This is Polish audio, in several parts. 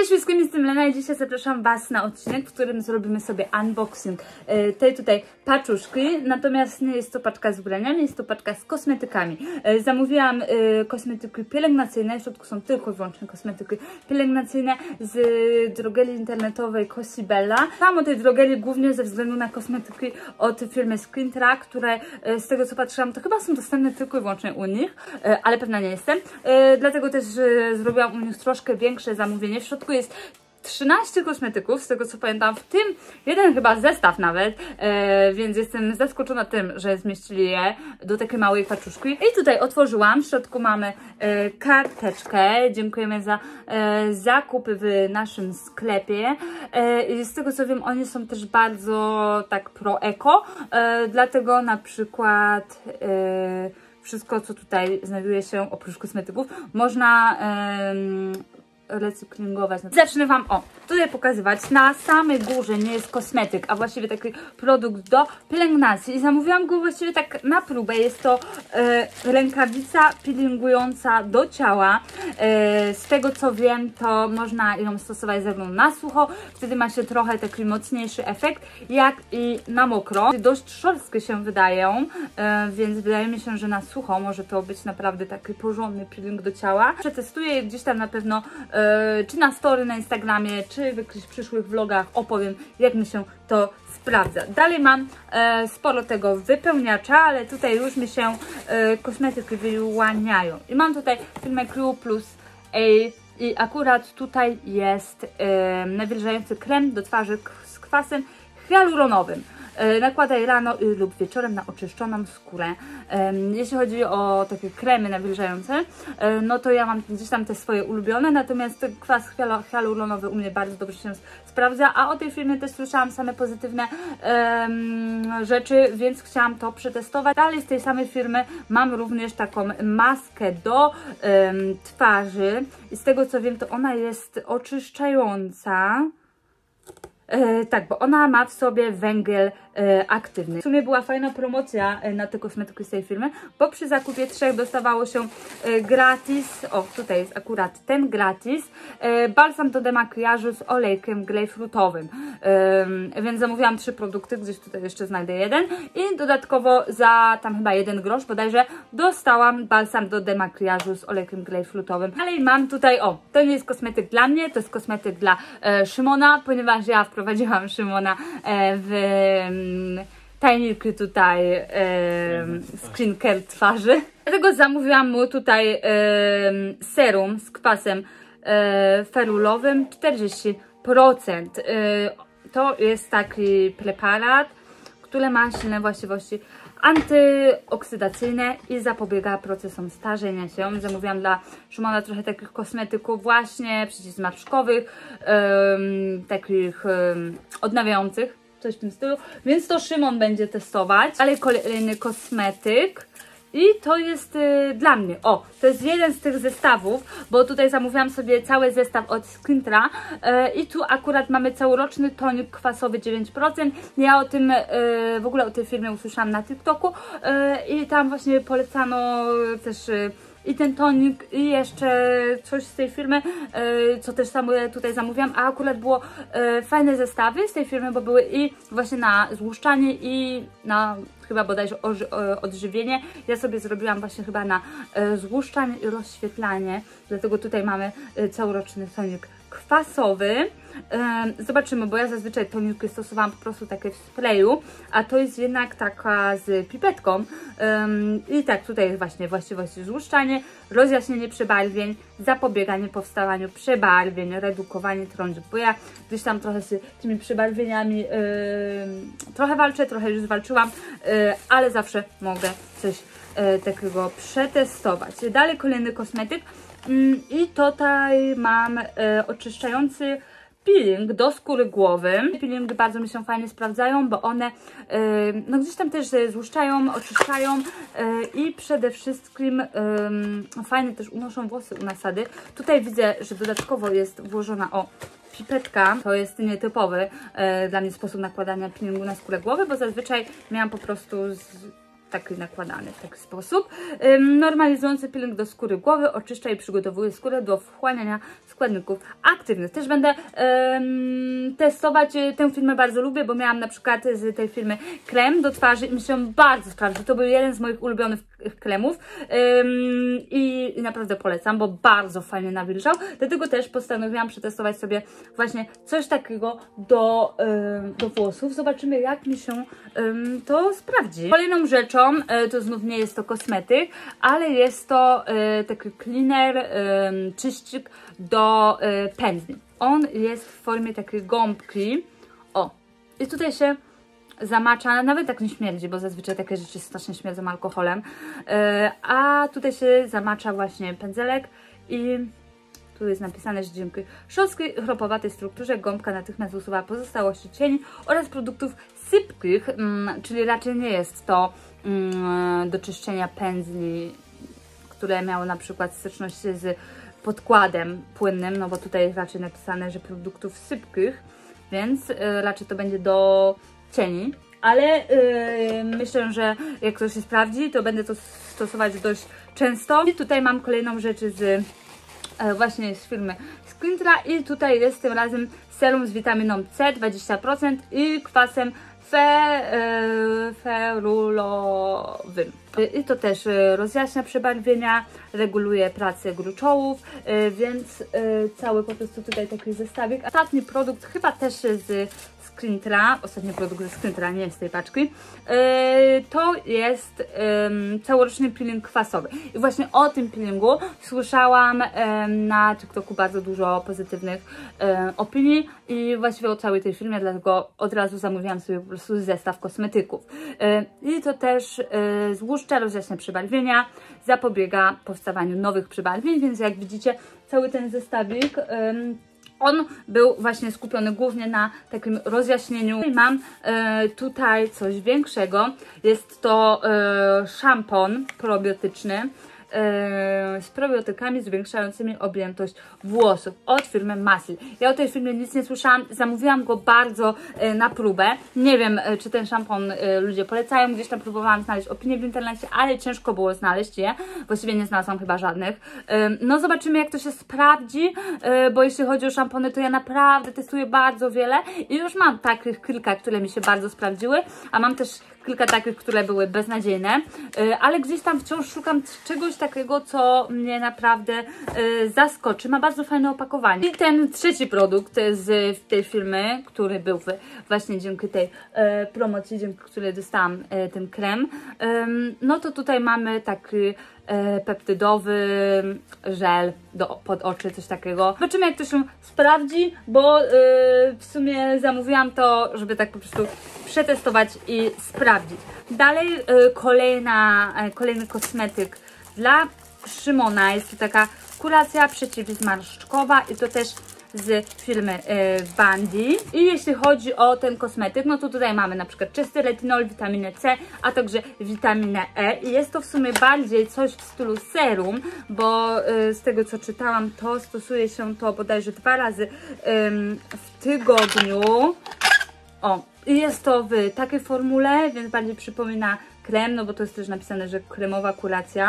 Cześć wszystkim, jestem Lena i dzisiaj zapraszam Was na odcinek, w którym zrobimy sobie unboxing tej tutaj paczuszki. Natomiast nie jest to paczka z ubraniami, jest to paczka z kosmetykami. Zamówiłam kosmetyki pielęgnacyjne, w środku są tylko i wyłącznie kosmetyki pielęgnacyjne z drogerii internetowej Cosibella. Mam o tej drogerii głównie ze względu na kosmetyki od firmy Skintra, które z tego co patrzyłam to chyba są dostępne tylko i wyłącznie u nich, ale pewna nie jestem. Dlatego też zrobiłam u nich troszkę większe zamówienie. W środku jest 13 kosmetyków, z tego co pamiętam, w tym jeden chyba zestaw nawet, więc jestem zaskoczona tym, że zmieścili je do takiej małej paczuszki. I tutaj otworzyłam, w środku mamy karteczkę, dziękujemy za zakupy w naszym sklepie. I z tego co wiem, oni są też bardzo tak pro-eko, dlatego na przykład wszystko co tutaj znajduje się oprócz kosmetyków można recyklingować. Zacznę Wam tutaj pokazywać. Na samej górze nie jest kosmetyk, a właściwie taki produkt do pielęgnacji i zamówiłam go właściwie tak na próbę. Jest to rękawica peelingująca do ciała. Z tego co wiem, to można ją stosować zarówno na sucho, wtedy ma się trochę taki mocniejszy efekt, jak i na mokro. Dość szorstkie się wydają, więc wydaje mi się, że na sucho może to być naprawdę taki porządny peeling do ciała. Przetestuję je gdzieś tam na pewno czy na story na Instagramie, czy w jakichś przyszłych vlogach opowiem, jak mi się to sprawdza. Dalej mam sporo tego wypełniacza, ale tutaj już mi się kosmetyki wyłaniają. I mam tutaj firmę Q plus A i akurat tutaj jest nawilżający krem do twarzy z kwasem hialuronowym. Nakładaj rano lub wieczorem na oczyszczoną skórę. Jeśli chodzi o takie kremy nawilżające, no to ja mam gdzieś tam te swoje ulubione, natomiast kwas hialuronowy u mnie bardzo dobrze się sprawdza, a o tej firmie też słyszałam same pozytywne rzeczy, więc chciałam to przetestować. Dalej z tej samej firmy mam również taką maskę do twarzy i z tego co wiem, to ona jest oczyszczająca. Tak, bo ona ma w sobie węgiel aktywny. W sumie była fajna promocja na te kosmetyki z tej firmy, bo przy zakupie 3 dostawało się gratis, tutaj jest akurat ten gratis, balsam do demakijażu z olejkiem grejpfrutowym. Więc zamówiłam 3 produkty, gdzieś tutaj jeszcze znajdę jeden i dodatkowo za tam chyba 1 grosz bodajże dostałam balsam do demakijażu z olejkiem grejpfrutowym. Dalej mam tutaj, to nie jest kosmetyk dla mnie, to jest kosmetyk dla Szymona, ponieważ ja wprowadziłam Szymona w tajniki tutaj skincare twarzy. Dlatego zamówiłam mu tutaj serum z kwasem ferulowym 40%. To jest taki preparat, który ma silne właściwości antyoksydacyjne i zapobiega procesom starzenia się. Zamówiłam dla Szymona trochę takich kosmetyków właśnie przeciwzmarszczkowych, takich odnawiających, coś w tym stylu, więc to Szymon będzie testować. Dalej kolejny kosmetyk. I to jest dla mnie. To jest jeden z tych zestawów, bo tutaj zamówiłam sobie cały zestaw od Skintra i tu akurat mamy całoroczny tonik kwasowy 9%. Ja o tym, w ogóle o tej firmie usłyszałam na TikToku i tam właśnie polecano też i ten tonik i jeszcze coś z tej firmy, co też tutaj zamówiłam, a akurat było fajne zestawy z tej firmy, bo były i właśnie na złuszczanie i na chyba bodajże odżywienie. Ja sobie zrobiłam właśnie chyba na złuszczanie i rozświetlanie, dlatego tutaj mamy całoroczny tonik kwasowy. Zobaczymy, bo ja zazwyczaj toniki stosowałam po prostu takie w sprayu, a to jest jednak taka z pipetką. I tak, tutaj jest właśnie właściwości złuszczanie, rozjaśnienie przebarwień, zapobieganie powstawaniu przebarwień, redukowanie trądzik, bo ja gdzieś tam trochę z tymi przebarwieniami trochę walczę, trochę już zwalczyłam, ale zawsze mogę coś takiego przetestować. Dalej kolejny kosmetyk i tutaj mam oczyszczający peeling do skóry głowy. Peelingi bardzo mi się fajnie sprawdzają, bo one no gdzieś tam też złuszczają, oczyszczają i przede wszystkim fajnie też unoszą włosy u nasady. Tutaj widzę, że dodatkowo jest włożona pipetka. To jest nietypowy dla mnie sposób nakładania peelingu na skórę głowy, bo zazwyczaj miałam po prostu taki nakładany w taki sposób. Normalizujący peeling do skóry głowy, oczyszcza i przygotowuje skórę do wchłaniania składników aktywnych. Też będę testować tę firmę, bardzo lubię, bo miałam na przykład z tej firmy krem do twarzy i mi się bardzo sprawdził. To był jeden z moich ulubionych kremów i naprawdę polecam, bo bardzo fajnie nawilżał. Dlatego też postanowiłam przetestować sobie właśnie coś takiego do włosów. Zobaczymy, jak mi się to sprawdzi. Kolejną rzeczą to znów nie jest to kosmetyk, ale jest to taki cleaner, czyścik do pędzli. On jest w formie takiej gąbki. O, i tutaj się zamacza, nawet tak nie śmierdzi, bo zazwyczaj takie rzeczy strasznie śmierdzą alkoholem, a tutaj się zamacza właśnie pędzelek i tu jest napisane, że dzięki szorstkiej, chropowatej strukturze gąbka natychmiast usuwa pozostałości cieni oraz produktów sypkich, czyli raczej nie jest to do czyszczenia pędzli, które miały na przykład styczność z podkładem płynnym, no bo tutaj jest raczej napisane, że produktów sypkich, więc raczej to będzie do cieni, ale myślę, że jak to się sprawdzi, to będę to stosować dość często. I tutaj mam kolejną rzecz właśnie z firmy Skintra i tutaj jest tym razem serum z witaminą C 20% i kwasem ferulowym. I to też rozjaśnia przebarwienia, reguluje pracę gruczołów, więc cały po prostu tutaj taki zestawik. Ostatni produkt chyba też z Skintra, ostatni produkt ze Skintra, nie z tej paczki, to jest całoroczny peeling kwasowy. I właśnie o tym peelingu słyszałam na TikToku bardzo dużo pozytywnych opinii i właściwie o całej tej firmie, dlatego od razu zamówiłam sobie po prostu zestaw kosmetyków. I to też złuszcza, rozjaśnia przebarwienia, zapobiega powstawaniu nowych przebarwień, więc jak widzicie cały ten zestawik on był właśnie skupiony głównie na takim rozjaśnieniu. I mam tutaj coś większego. Jest to szampon probiotyczny z probiotykami zwiększającymi objętość włosów od firmy Masil. Ja o tej firmie nic nie słyszałam, zamówiłam go bardzo na próbę. Nie wiem, czy ten szampon ludzie polecają, gdzieś tam próbowałam znaleźć opinie w internecie, ale ciężko było znaleźć je. Właściwie nie znalazłam chyba żadnych. No zobaczymy, jak to się sprawdzi, bo jeśli chodzi o szampony, to ja naprawdę testuję bardzo wiele i już mam takich kilka, które mi się bardzo sprawdziły, a mam też kilka takich, które były beznadziejne, ale gdzieś tam wciąż szukam czegoś takiego, co mnie naprawdę zaskoczy. Ma bardzo fajne opakowanie. I ten trzeci produkt z tej firmy, który był właśnie dzięki tej promocji, dzięki której dostałam ten krem, no to tutaj mamy taki peptydowy żel pod oczy, coś takiego. Zobaczymy, jak to się sprawdzi, bo w sumie zamówiłam to, żeby tak po prostu przetestować i sprawdzić. Dalej kolejny kosmetyk dla Szymona. Jest to taka kuracja przeciwzmarszczkowa i to też z firmy Bandy. I jeśli chodzi o ten kosmetyk, no to tutaj mamy na przykład czysty retinol, witaminę C, a także witaminę E. I jest to w sumie bardziej coś w stylu serum, bo z tego co czytałam, to stosuje się to bodajże 2 razy w tygodniu. O, i jest to w takiej formule, więc bardziej przypomina krem, no bo to jest też napisane, że kremowa kuracja.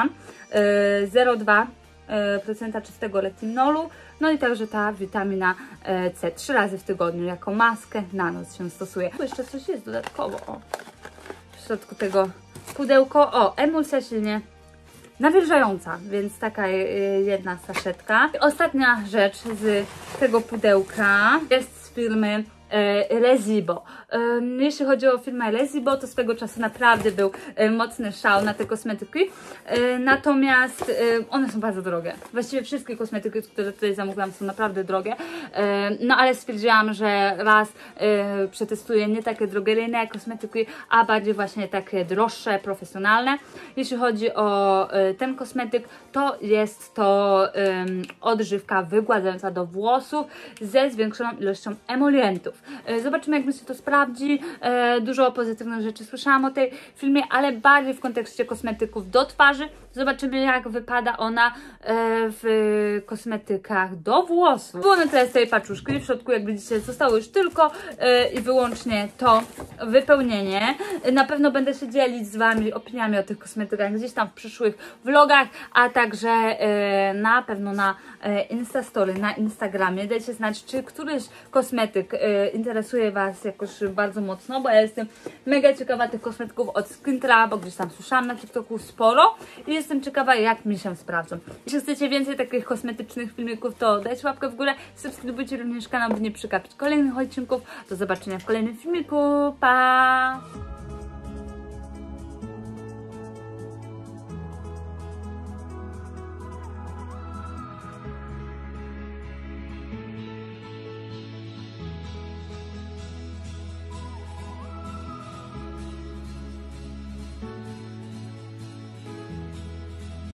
0,2% czystego retinolu, no i także ta witamina C 3 razy w tygodniu jako maskę na noc się stosuje. Tu jeszcze coś jest dodatkowo, o, w środku tego pudełko, o, emulsja silnie nawilżająca, więc taka jedna saszetka. Ostatnia rzecz z tego pudełka jest z firmy Resibo. Jeśli chodzi o firmę Resibo, to swego czasu naprawdę był mocny szał na te kosmetyki, natomiast one są bardzo drogie. Właściwie wszystkie kosmetyki, które tutaj zamówiłam, są naprawdę drogie, no ale stwierdziłam, że raz przetestuję nie takie drogeryjne kosmetyki, a bardziej właśnie takie droższe, profesjonalne. Jeśli chodzi o ten kosmetyk, to jest to odżywka wygładzająca do włosów ze zwiększoną ilością emolientów. Zobaczymy, jak mi się to sprawdzi. Dużo pozytywnych rzeczy słyszałam o tej filmie, ale bardziej w kontekście kosmetyków do twarzy. zobaczymy jak wypada ona w kosmetykach do włosów. Było na tyle z tej paczuszki, w środku jak widzicie zostało już tylko i wyłącznie to wypełnienie. Na pewno będę się dzielić z Wami opiniami o tych kosmetykach gdzieś tam w przyszłych vlogach, a także na pewno na Instastory, na Instagramie. Dajcie znać, czy któryś kosmetyk interesuje Was jakoś bardzo mocno, bo ja jestem mega ciekawa tych kosmetyków od Skintra, bo gdzieś tam słyszałam na TikToku sporo i jestem ciekawa jak mi się sprawdzą. Jeśli chcecie więcej takich kosmetycznych filmików, to dajcie łapkę w górę, subskrybujcie również kanał, by nie przegapić kolejnych odcinków. Do zobaczenia w kolejnym filmiku, pa!